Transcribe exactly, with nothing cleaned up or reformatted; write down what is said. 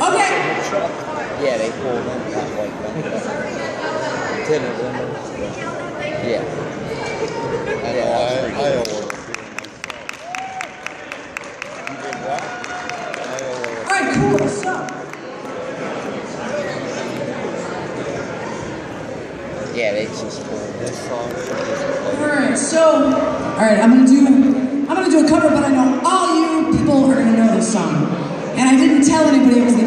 Okay. Yeah, they pulled in that way. Tenant windows. Yeah. I know, I, I don't want to. You did what? I don't want to. Alright, cool. So. Yeah, they just pulled This song should just play. Alright, so. Alright, I'm gonna do. I'm gonna do a cover, but I know all you people are gonna know this song. And I didn't tell anybody it was the